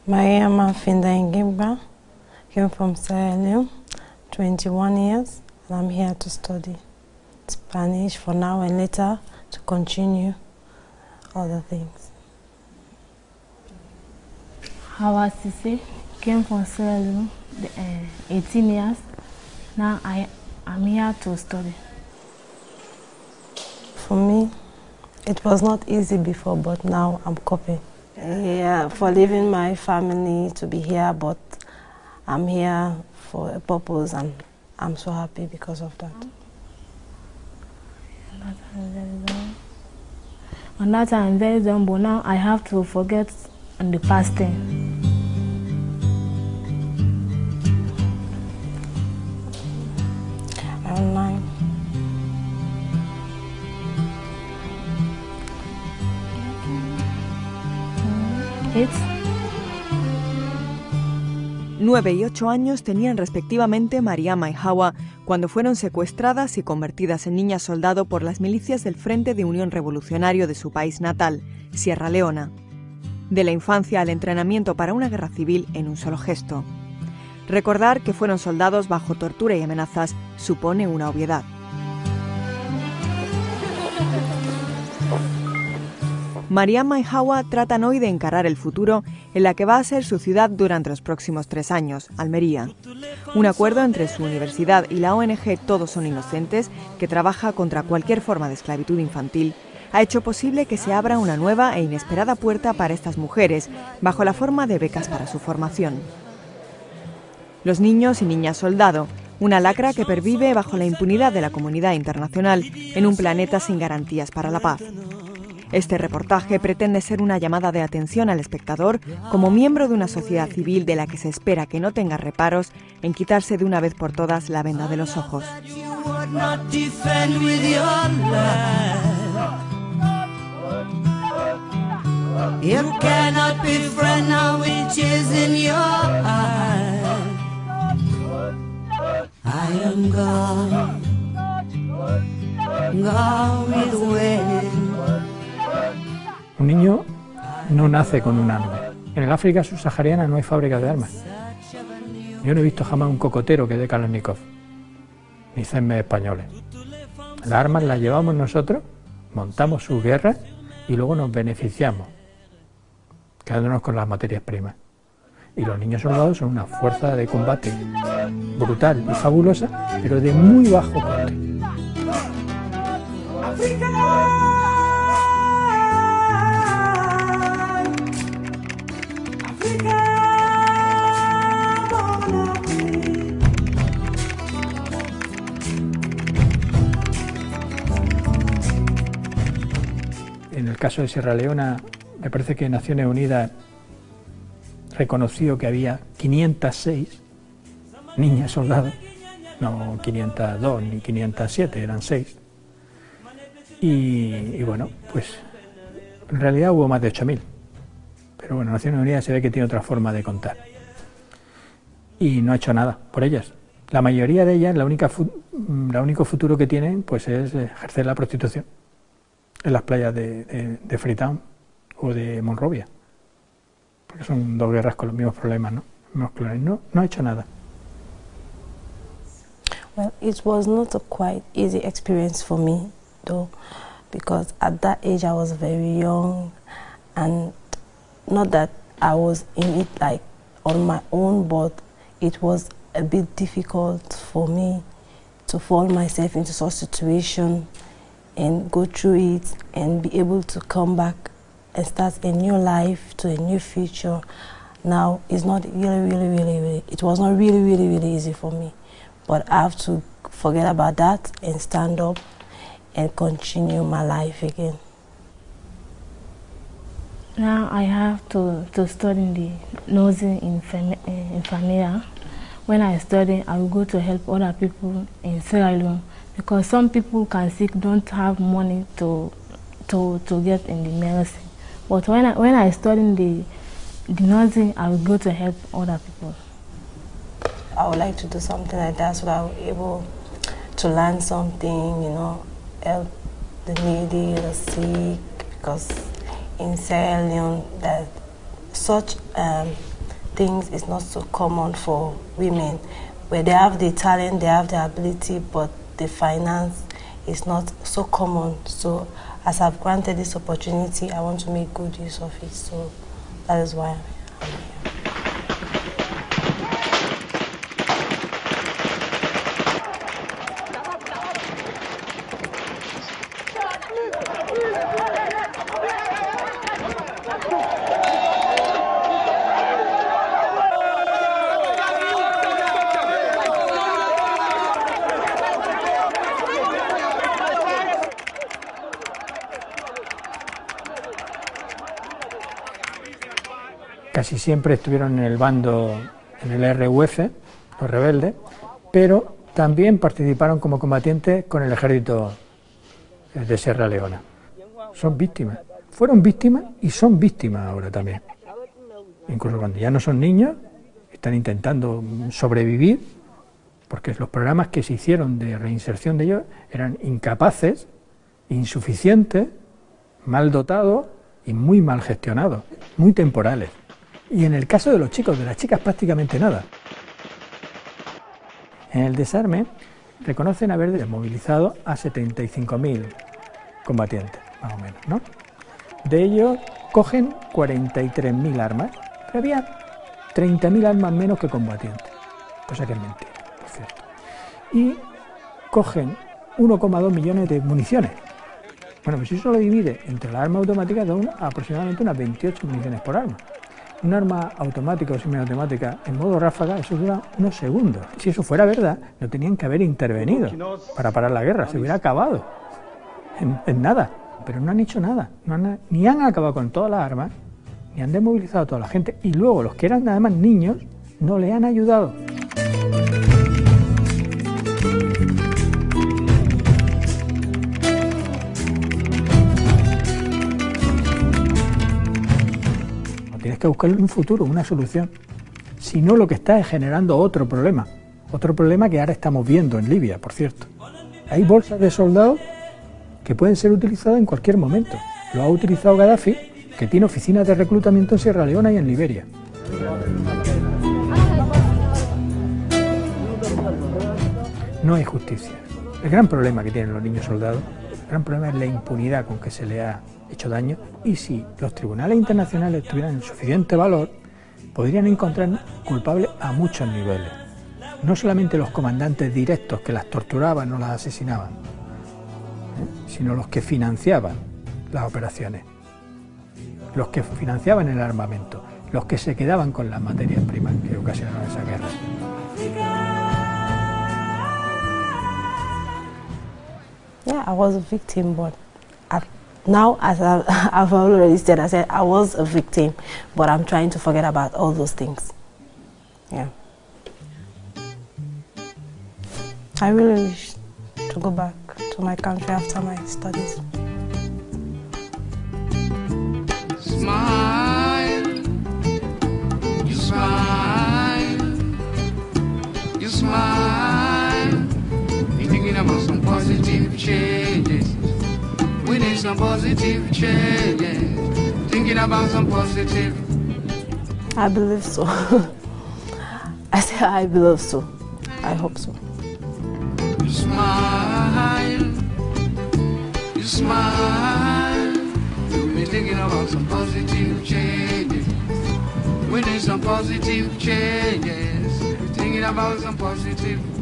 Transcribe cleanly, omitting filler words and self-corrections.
Mariama Finda Ngimba, came from Sierra Leone, 21 years, and I'm here to study Spanish for now and later to continue other things. Hawa Sise, came from Sierra Leone, 18 years. Now I'm here to study. For me, it was not easy before, but now I'm coping. Yeah, for leaving my family to be here, but I'm here for a purpose and I'm so happy because of that. On that I'm very dumb, but now I have to forget on the past thing. I'm 9. It's 9 y 8 años tenían respectivamente Mariama y Hawa cuando fueron secuestradas y convertidas en niñas soldado por las milicias del Frente de Unión Revolucionario de su país natal, Sierra Leona. De la infancia al entrenamiento para una guerra civil en un solo gesto. Recordar que fueron soldados bajo tortura y amenazas supone una obviedad. Mariama y Hawa tratan hoy de encarar el futuro en la que va a ser su ciudad durante los próximos 3 años, Almería. Un acuerdo entre su universidad y la ONG Todos son Inocentes, que trabaja contra cualquier forma de esclavitud infantil, ha hecho posible que se abra una nueva e inesperada puerta para estas mujeres, bajo la forma de becas para su formación. Los niños y niñas soldado, una lacra que pervive bajo la impunidad de la comunidad internacional en un planeta sin garantías para la paz. Este reportaje pretende ser una llamada de atención al espectador como miembro de una sociedad civil de la que se espera que no tenga reparos en quitarse de una vez por todas la venda de los ojos. Un niño no nace con un arma. En el África subsahariana no hay fábricas de armas. Yo no he visto jamás un cocotero que dé Kalashnikov, ni CEMES españoles. Las armas las llevamos nosotros, montamos sus guerras y luego nos beneficiamos, quedándonos con las materias primas. Y los niños soldados son una fuerza de combate brutal y fabulosa, pero de muy bajo coste. En el caso de Sierra Leona, me parece que Naciones Unidas reconoció que había 506 niñas soldados, no 502 ni 507, eran 6. Y bueno, pues en realidad hubo más de 8.000. Pero bueno, Naciones Unidas se ve que tiene otra forma de contar. Y no ha hecho nada por ellas. La mayoría de ellas, el único futuro que tienen, pues es ejercer la prostitución en las playas de Freetown o de Monrovia. Porque son dos guerras con los mismos problemas, ¿no? No ha hecho nada. Well, it was not a quite easy experience for me, though, because at that age I was very young, and not that I was in it like on my own, but it was a bit difficult for me to fall myself into such a situation and go through it and be able to come back and start a new life, to a new future. Now, it's not really, it was not really easy for me. But I have to forget about that and stand up and continue my life again. Now I have to study the nursing in Familia. When I study, I will go to help other people in Sierra Leone, because some people can sick, don't have money to get in the medicine. But when I study the nursing, I will go to help other people. I would like to do something like that so that I'll be able to learn something, you know, help the needy, the sick, because in Sierra Leone there's such things is not so common for women, where they have the talent, they have the ability, but the finance is not so common. So as I've granted this opportunity, I want to make good use of it. So that is why I'm here. Casi siempre estuvieron en el bando, en el RUF, los rebeldes, pero también participaron como combatientes con el ejército de Sierra Leona. Son víctimas, fueron víctimas y son víctimas ahora también. Incluso cuando ya no son niños, están intentando sobrevivir, porque los programas que se hicieron de reinserción de ellos eran incapaces, insuficientes, mal dotados y muy mal gestionados, muy temporales. Y en el caso de los chicos, de las chicas prácticamente nada. En el desarme reconocen haber desmovilizado a 75.000 combatientes, más o menos, ¿no? De ellos cogen 43.000 armas, pero había 30.000 armas menos que combatientes, cosa que es mentira, por cierto. Y cogen 1,2 millones de municiones. Bueno, pues si eso lo divide entre las armas automáticas, da aproximadamente unas 28 municiones por arma. Un arma automática o semiautomática en modo ráfaga, eso dura unos segundos. Si eso fuera verdad, no tenían que haber intervenido para parar la guerra, se hubiera acabado en nada. Pero no han hecho nada, ni han acabado con todas las armas, ni han desmovilizado a toda la gente. Y luego los que eran además niños no le han ayudado. Tienes que buscar un futuro, una solución. Si no, lo que está es generando otro problema que ahora estamos viendo en Libia, por cierto. Hay bolsas de soldados que pueden ser utilizadas en cualquier momento. Lo ha utilizado Gaddafi, que tiene oficinas de reclutamiento en Sierra Leona y en Liberia. No hay justicia. El gran problema que tienen los niños soldados, el gran problema es la impunidad con que se le ha hecho daño, y si los tribunales internacionales tuvieran suficiente valor, podrían encontrar culpables a muchos niveles. No solamente los comandantes directos que las torturaban o las asesinaban, sino los que financiaban las operaciones, los que financiaban el armamento, los que se quedaban con las materias primas que ocasionaron esa guerra. Yeah, I was a victim, but now, as I've already said, I said I was a victim, but I'm trying to forget about all those things. Yeah. I really wish to go back to my country after my studies. Smile, you smile, you smile. You're thinking about some positive changes. We need some positive changes. Thinking about some positive. I believe so. I say I believe so. I hope so. You smile, you smile. You'll be thinking about some positive changes. We need some positive changes. Thinking about some positive.